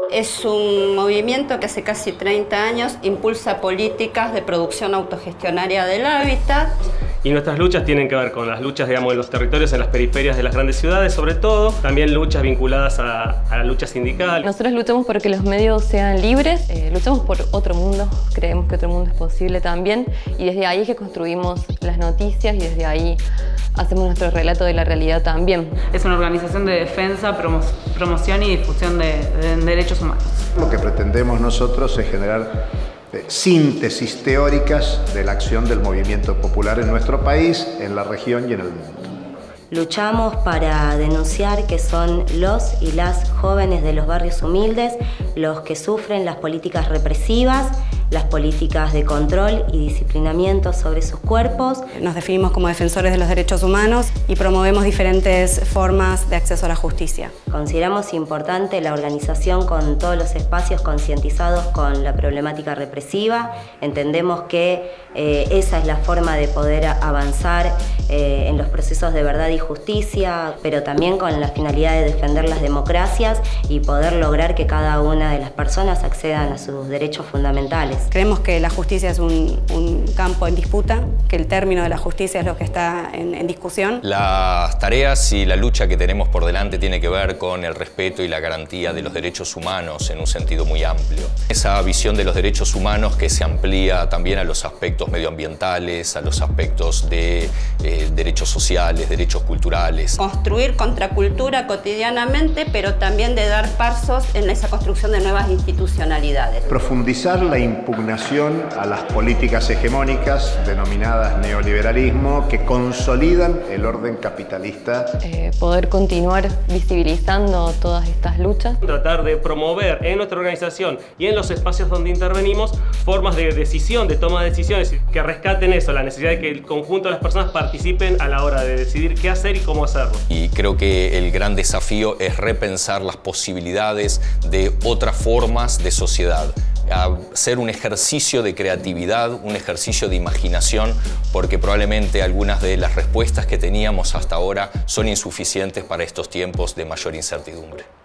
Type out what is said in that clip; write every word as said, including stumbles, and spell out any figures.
Es un movimiento que hace casi treinta años impulsa políticas de producción autogestionaria del hábitat. Y nuestras luchas tienen que ver con las luchas, digamos, en los territorios, en las periferias de las grandes ciudades, sobre todo. También luchas vinculadas a, a la lucha sindical. Nosotros luchamos porque los medios sean libres, eh, luchamos por otro mundo, creemos que otro mundo es posible también. Y desde ahí es que construimos las noticias y desde ahí hacemos nuestro relato de la realidad también. Es una organización de defensa, promo promoción y difusión de, de, de derechos humanos. Lo que pretendemos nosotros es generar eh, síntesis teóricas de la acción del movimiento popular en nuestro país, en la región y en el mundo. Luchamos para denunciar que son los y las jóvenes de los barrios humildes los que sufren las políticas represivas, las políticas de control y disciplinamiento sobre sus cuerpos. Nos definimos como defensores de los derechos humanos y promovemos diferentes formas de acceso a la justicia. Consideramos importante la organización con todos los espacios concientizados con la problemática represiva. Entendemos que eh, esa es la forma de poder avanzar eh, en los procesos de verdad y justicia, pero también con la finalidad de defender las democracias y poder lograr que cada una de las personas accedan a sus derechos fundamentales. Creemos que la justicia es un, un campo en disputa, que el término de la justicia es lo que está en, en discusión. Las tareas y la lucha que tenemos por delante tiene que ver con el respeto y la garantía de los derechos humanos en un sentido muy amplio. Esa visión de los derechos humanos que se amplía también a los aspectos medioambientales, a los aspectos de eh, derechos sociales, derechos culturales. Construir contracultura cotidianamente, pero también de dar pasos en esa construcción de nuevas institucionalidades. Profundizar la impugnación a las políticas hegemónicas denominadas neoliberalismo que consolidan el orden capitalista. Eh, poder continuar visibilizando todas estas luchas. Tratar de promover en nuestra organización y en los espacios donde intervenimos formas de decisión, de toma de decisiones que rescaten eso, la necesidad de que el conjunto de las personas participen a la hora de decidir qué hacer y cómo hacerlo. Y creo que el gran desafío es repensar las posibilidades de otras formas de sociedad. Hacer un ejercicio de creatividad, un ejercicio de imaginación, porque probablemente algunas de las respuestas que teníamos hasta ahora son insuficientes para estos tiempos de mayor incertidumbre.